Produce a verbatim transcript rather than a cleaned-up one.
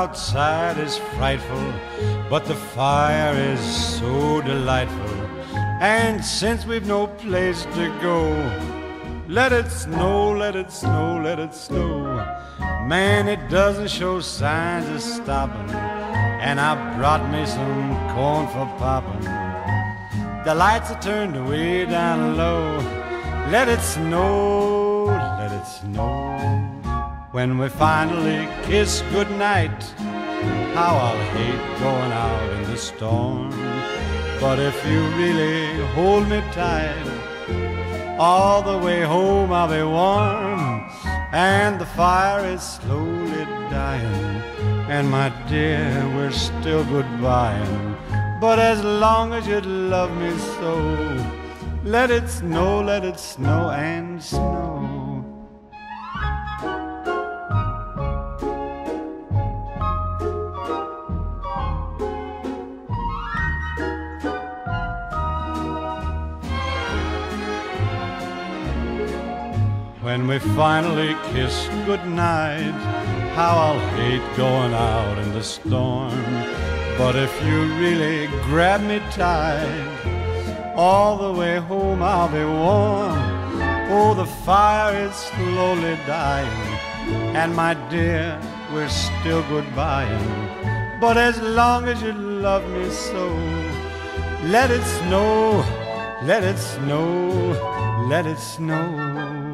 outside is frightful, but the fire is so delightful. And since we've no place to go, let it snow, let it snow, let it snow. Man, it doesn't show signs of stopping, and I brought me some corn for popping. The lights are turned way down low. Let it snow, let it snow. When we finally kiss goodnight, how I'll hate going out in the storm. But if you really hold me tight, all the way home I'll be warm. And the fire is slowly dying, and my dear, we're still goodbying. But as long as you love me so, let it snow, let it snow and snow. When we finally kiss goodnight, how I'll hate going out in the storm. But if you really grab me tight, all the way home I'll be warm. Oh, the fire is slowly dying, and my dear, we're still goodbying. But as long as you love me so, let it snow, let it snow, let it snow.